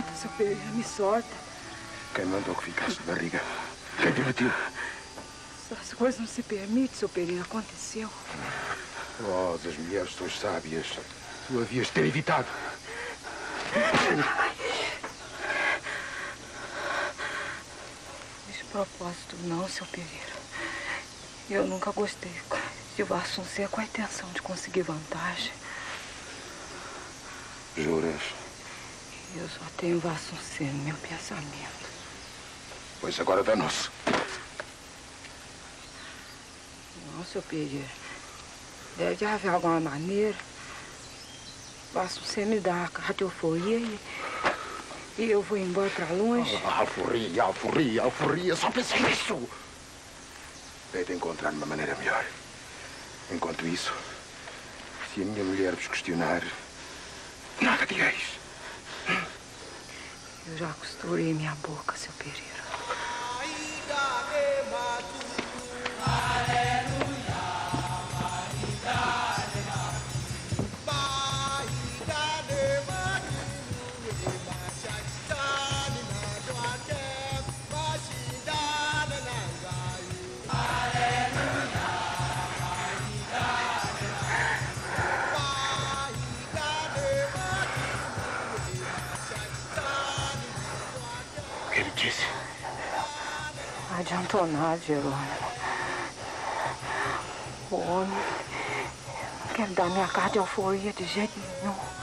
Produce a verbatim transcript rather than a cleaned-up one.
solta, seu Pereira, me solta. Quem mandou que ficasse de barriga? Quem te bateu? Essas coisas não se permitem, seu Pereira. Aconteceu. Oh, as mulheres são sábias. Tu havias de ter evitado. De propósito, não, seu Pereira. Eu nunca gostei de Vasconcelos com a intenção de conseguir vantagem. Juras? Eu só tenho Vasconcelos no meu pensamento. Pois agora danou-se. Não, seu Pereira. Deve haver alguma maneira. Vasconcelos me dá a carta, euforia e... E eu vou embora pra longe. Oh, alforria, alforria, alforria. Só pensa nisso. Hei de encontrar uma maneira melhor. Enquanto isso, se a minha mulher vos questionar, nada direis. Eu já costurei minha boca, seu Pereira. O que ele disse? Não adiantou nada, Jerônimo. O homem não quer dar minha carta de alforria de jeito nenhum.